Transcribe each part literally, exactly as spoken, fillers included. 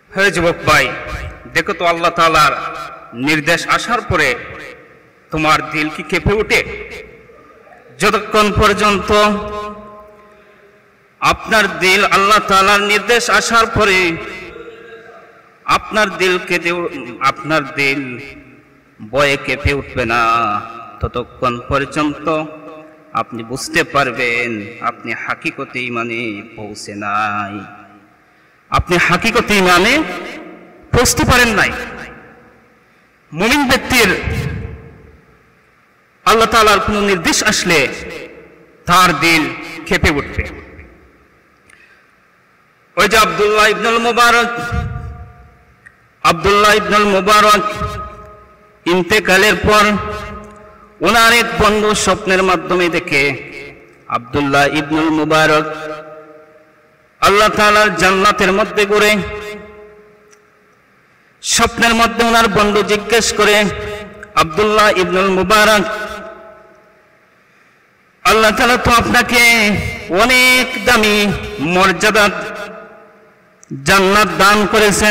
হে যুবক ভাই, দেখো তো আল্লাহ তাআলার নির্দেশ আসার পরে তোমার দিল কি কেঁপে ওঠে? যতক্ষণ পর্যন্ত আপনার দিল আল্লাহ তাআলার নির্দেশ আসার পরে আপনার দিল কেঁপে আপনার দিল ভয়ে কেঁপে উঠবে না, ততক্ষণ পর্যন্ত আপনি বুঝতে পারবেন আপনি হাকিকতে ঈমানে পৌঁছে নাই, আপনি হাকিকতে ঈমানে পৌঁছতে পারেন নাই। মুমিন ব্যক্তির আল্লাহ তাআলার কোন নির্দেশ আসলে তার দিল কেঁপে উঠবে। ওই যে আব্দুল্লাহ ইবনুল মুবারক আব্দুল্লাহ ইবনুল মুবারক ইন্তেকালের পর ওনার এক বন্ধু স্বপ্নের মাধ্যমে দেখে আব্দুল্লাহ ইবনুল মুবারক আল্লাহ তাআলার জান্নাতের মধ্যে ঘুরে। স্বপ্নের মধ্যে ওনার বন্ধু জিজ্ঞেস করে, আব্দুল্লাহ ইবনুল মুবারক, আল্লাহ তাআলা তো আপনাকে অনেক দামি মর্যাদা জান্নাত দান করেছেন।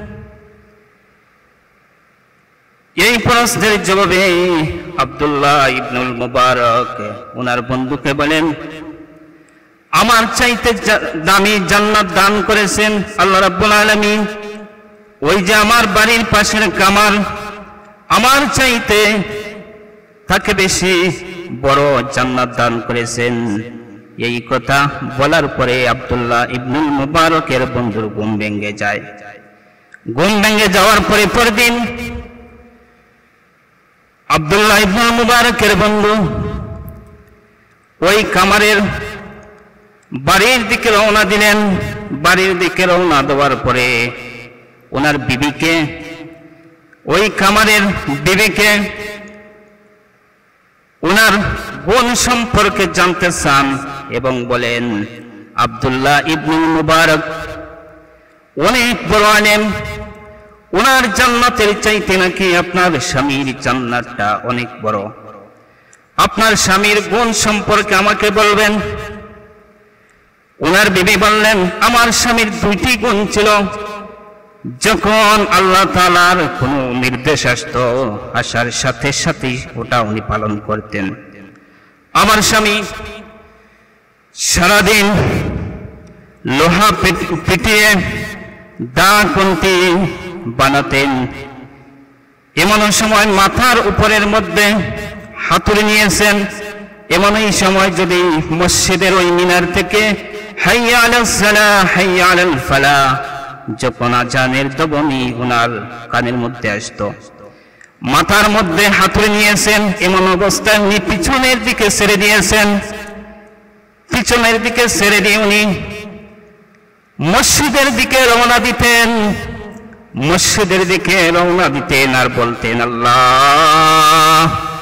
এই প্রশ্নের জবাবে আব্দুল্লাহ ইবনুল মুবারক ওনার বন্ধুকে বলেন, আমার চাইতে দামি জান্নাত দান করেছেন আল্লাহ রাব্বুল আলামিন। ওই যে আমার বাড়ির পাশের কামার, আমার চাইতে তাকে বেশি বড় জান্নাত দান করেছেন। এই কথা বলার পরে আব্দুল্লাহ ইবনুল মুবারকের বন্ধুর ঘুম ভেঙে যায়। ঘুম ভেঙে যাওয়ার পরে পরদিন আব্দুল্লাহ ইবনুল মুবারকের বন্ধু ওই কামারের বাড়ির দিকে রওনা দিলেন। বাড়ির দিকে রওনা দেওয়ার পরে ওনার বিবিকে, ওই কামারের বিবিকে ওনার বোন সম্পর্কে জানতে চান এবং বলেন, আব্দুল্লাহ ইবনুল মুবারক অনেক বড় আলেম, ওনার জান্নাতের চাইতে নাকি আপনার স্বামীর জান্নাতটা অনেক বড়। আপনার স্বামীর গুণ সম্পর্কে আমাকে বলবেন। ওনার বিবি বললেন, আমার স্বামীর দুইটি গুণ ছিল। যখন আল্লাহ তাআলার কোনো নির্দেশ আসতো, আসার সাথে সাথে ওটা উনি পালন করতেন। আমার স্বামী সারাদিন লোহা পিটিয়ে দা কন্তি বানাতেন। এমন সময় মাথার উপরের মধ্যে হাতুড়ি নিয়েছেন। এমনই সময় যদি মসজিদের ওই মিনার থেকে হাইয়া আলাস সালাহ হাইয়া আলাল ফালাহ যখন আজানের ধ্বনি ওনার কানের মধ্যে আসতো, মাথার মধ্যে হাতুড়ি নিয়েছেন। এমন অবস্থায় উনি পিছনের দিকে ছেড়ে দিয়েছেন। পিছনের দিকে ছেড়ে দিয়ে উনি মসজিদের দিকে রওনা দিতেন। মসজিদের দিকে রওনা দিতেন আর বলতেন, আল্লাহ,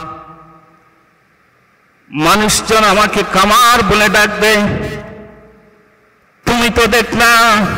মানুষজন আমাকে কামার বলে ডাকবে, তুমি তো দেখলা,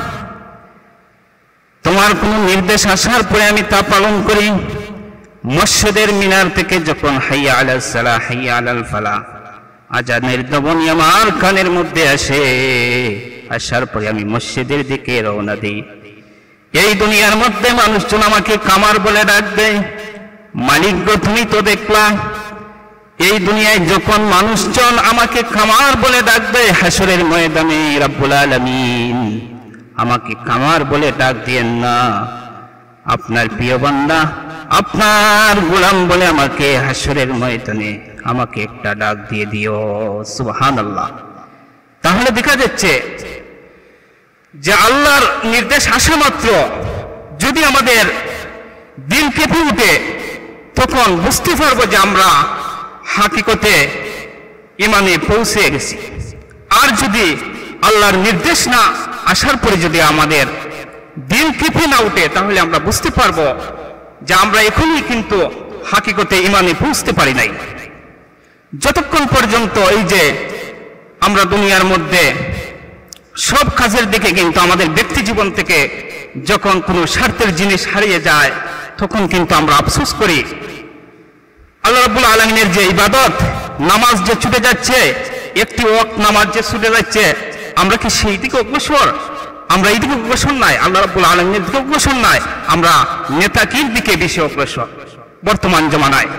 তোমার কোন নির্দেশ আসার পরে আমি তা পালন করি। মসজিদের মিনার থেকে যখন হাইয়া আলাস সালাহ হাইয়া আলাল ফালাহ আজানের ধ্বনি আমার কানের মধ্যে আসে, আসার পরে আমি মসজিদের দিকে রওনা দিই। এই দুনিয়ার মধ্যে মানুষজন আমাকে কামার বলে ডাকবে, মালিক গো তুমি তো দেখলা, এই দুনিয়ায় যখন মানুষজন আমাকে কামার বলে ডাকবে, হাসরের ময়দানে রব্বুল আলামিন আমাকে কামার বলে ডাক দিয়েন না। আপনার প্রিয় বান্দা, আপনার গোলাম বলে আমাকে হাসরের ময়দানে আমাকে একটা ডাক দিয়ে দিও। সুবহানাল্লাহ। তাহলে দেখা যাচ্ছে যে আল্লাহর নির্দেশ আসা মাত্র যদি আমাদের দিল কেঁপে উঠে, তখন বুঝতে পারবো যে আমরা হাকিকতে ঈমানে পৌঁছে গেছি। আর যদি আল্লাহর নির্দেশ না আসার পরে যদি আমাদের দিল কেঁপে না উঠে, তাহলে আমরা বুঝতে পারবো যে আমরা এখনই কিন্তু হাকিকতে ঈমানে পৌঁছতে পারি নাই। যতক্ষণ পর্যন্ত এই যে আমরা দুনিয়ার মধ্যে সব কাজের দিকে কিন্তু আমাদের ব্যক্তি জীবন থেকে যখন কোনো স্বার্থের জিনিস হারিয়ে যায়, তখন কিন্তু আমরা আফসোস করি। আল্লাহ রাব্বুল আলামিনের যে ইবাদত, নামাজ যে ছুটে যাচ্ছে, একটি ওয়াক্ত নামাজ যে ছুটে যাচ্ছে, আমরা কি সেই দিকে অগ্রসর? আমরা এইদিকে অগ্রসর নাই, আল্লাহ রাব্বুল আলামিনের দিকে অগ্রসর নাই, আমরা নেতাকির দিকে বেশি অগ্রসর বর্তমান জমানায়।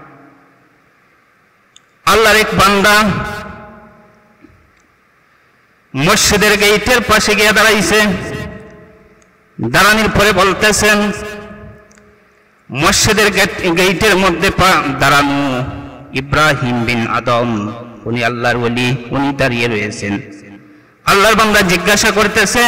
আল্লাহর এক বান্দা মসজিদের গেটের পাশে গিয়ে দাঁড়াইছে। দাঁড়ানোর পরে বলতেছেন, মসজিদের গেটের মধ্যে দাঁড়ানো ইব্রাহিম বিন আদম, উনি আল্লাহর ওলি, উনি দাঁড়িয়ে রয়েছেন। আল্লাহর বান্দা জিজ্ঞাসা করতেছে,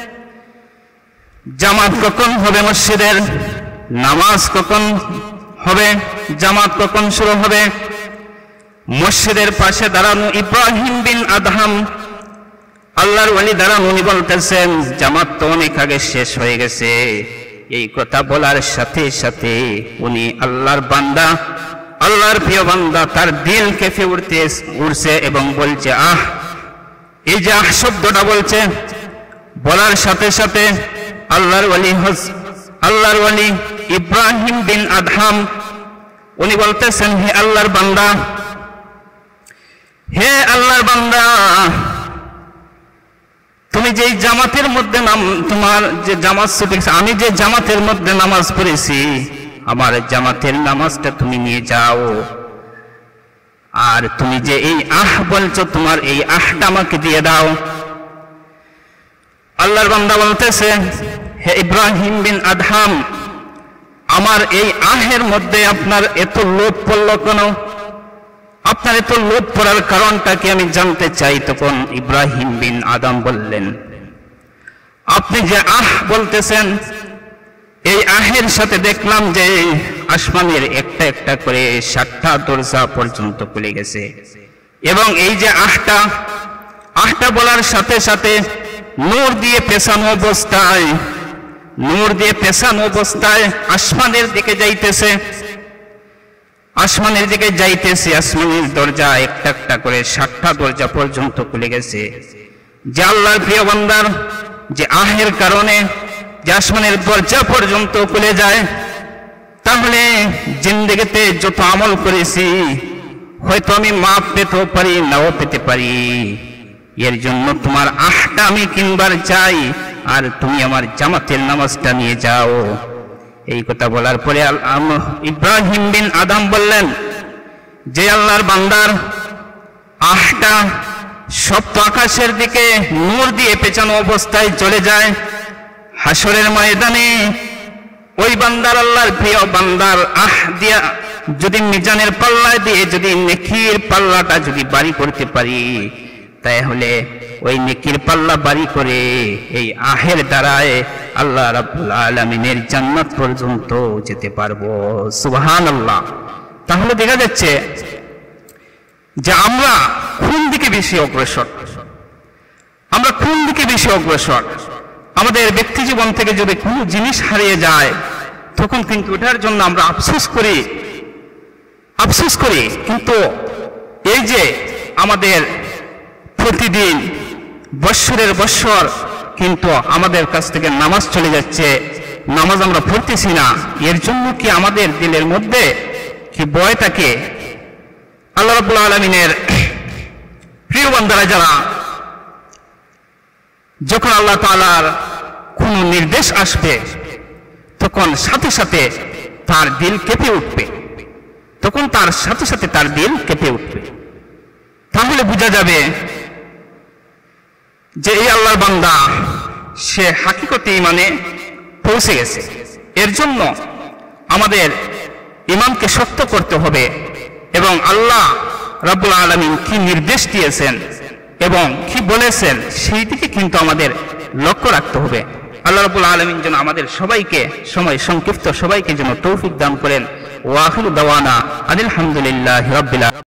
জামাত কখন হবে? মসজিদের নামাজ কখন হবে? জামাত কখন শুরু হবে? মসজিদের পাশে দাঁড়ানো ইব্রাহিম বিন আদহাম, আল্লাহর ওলি দাঁড়ানো, উনি বলতেছেন, জামাত তো অনেক আগে শেষ হয়ে গেছে। এই কথা বলার সাথে সাথে উনি আল্লাহর বান্দা, আল্লাহর প্রিয় বান্দা, তার দিল কেঁপে উঠতে উঠছে এবং বলছে, আহ! এই যে আহ শব্দটা বলছে, বলার সাথে সাথে আল্লাহর ওলি আল্লাহর ওলি ইব্রাহিম বিন আদহাম উনি বলতেছেন, হে আল্লাহর বান্দা, হে আল্লাহর বান্দা, তুমি যে জামাতের মধ্যে নাম, তোমার যে জামাত ছুটেছে, আমি যে জামাতের মধ্যে নামাজ পড়েছি, আমার জামাতের নামাজটা তুমি নিয়ে যাও। আর তুমি যে এই আহ বলছো, তোমার এই আহটা আমাকে দিয়ে দাও। আল্লাহর বান্দা বলতেছে, হে ইব্রাহিম বিন আদহাম, আমার এই আহের মধ্যে আপনার এত লোভ পড়লো কেন? আপনার এত লোভ পড়ার কারণটা কি আমি জানতে চাই। তখন ইব্রাহিম বিন আদম বললেন, আপনি যে আহ বলতেছেন, এই আহের সাথে দেখলাম যে আসমানের একটা একটা করে সাতটা দরজা পর্যন্ত খুলে গেছে, এবং এই যে আহটা আহটা বলার সাথে সাথে নূর দিয়ে পেছানো অবস্থায় নূর দিয়ে পেছানো অবস্থায় আসমানের দিকে যাইতেছে, আসমানের দিকে যাইতেছে আসমানের দরজা একটা একটা করে সাতটা দরজা পর্যন্ত খুলে গেছে। যে আল্লাহর প্রিয় বান্দার যে আহের কারণে যে আসমানের দরজা পর্যন্ত খুলে যায়, তাহলে জিন্দেগিতে যত আমল করেছি হয়তো আমি মাপ পেতেও পারি, নাও পেতে পারি। এর জন্য তোমার আহটা আমি কিনবার চাই, আর তুমি আমার জামাতের নামাজটা নিয়ে যাও। এই কথা বলার পরে ইব্রাহিম বিন আদম বললেন, যে আল্লাহর বান্দার আহটা সপ্ত আকাশের দিকে নূর দিয়ে পেঁচানো অবস্থায় চলে যায়, হাসরের ময়দানে ওই বান্দার, আল্লাহর প্রিয় বান্দার আহ দিয়া যদি মিজানের পাল্লা দিয়ে যদি নেকির পাল্লাটা যদি বাড়ি করতে পারি, তাহলে ওই নেকির পাল্লা বাড়ি করে এই আহের দ্বারায় আল্লাহ রাব্বুল আলামিনের জান্নাত পর্যন্ত যেতে পারবো। সুবহানাল্লাহ। তাহলে দেখা যাচ্ছে যে আমরা কোন দিকে বেশি অগ্রসর, আমরা কোন দিকে বেশি অগ্রসর। আমাদের ব্যক্তি জীবন থেকে যদি কোনো জিনিস হারিয়ে যায়, তখন কিন্তু ওটার জন্য আমরা আফসোস করি আফসোস করি কিন্তু এই যে আমাদের প্রতিদিন বৎসরের বৎসর কিন্তু আমাদের কাছ থেকে নামাজ চলে যাচ্ছে, নামাজ আমরা পড়তেছি না, এর জন্য কি আমাদের দিলের মধ্যে কি ভয় থাকে? আল্লাহ রাব্বুল আলামিনের প্রিয় বান্দারা যারা, যখন আল্লাহ তাআলার কোন নির্দেশ আসবে, তখন সাথে সাথে তার দিল কেঁপে উঠবে, তখন তার সাথে সাথে তার দিল কেঁপে উঠবে। তাহলে বোঝা যাবে যে এই আল্লাহর বান্দা সে হাকিকতে ঈমানে পৌঁছে গেছে। এর জন্য আমাদের ঈমানকে শক্ত করতে হবে, এবং আল্লাহ রাব্বুল আলামিন কি নির্দেশ দিয়েছেন এবং কি বলেছেন সেই দিকে কিন্তু আমাদের লক্ষ্য রাখতে হবে। আল্লাহ রাব্বুল আলামিন যেন আমাদের সবাইকে, সময় সংক্ষিপ্ত সবাইকে যেন তৌফিক দান করেন। ওয়া আখিরু দাওয়ানা আলহামদুলিল্লাহি রাব্বিল আলামিন।